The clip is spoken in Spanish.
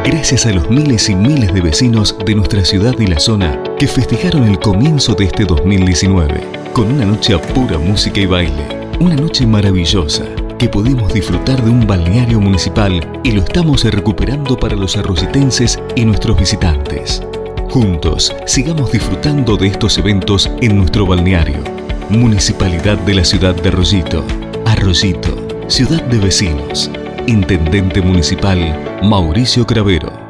Gracias a los miles y miles de vecinos de nuestra ciudad y la zona que festejaron el comienzo de este 2019 con una noche a pura música y baile. Una noche maravillosa que pudimos disfrutar de un balneario municipal y lo estamos recuperando para los arroyitenses y nuestros visitantes. Juntos, sigamos disfrutando de estos eventos en nuestro balneario. Municipalidad de la ciudad de Arroyito. Arroyito, ciudad de vecinos. Intendente Municipal Mauricio Cravero.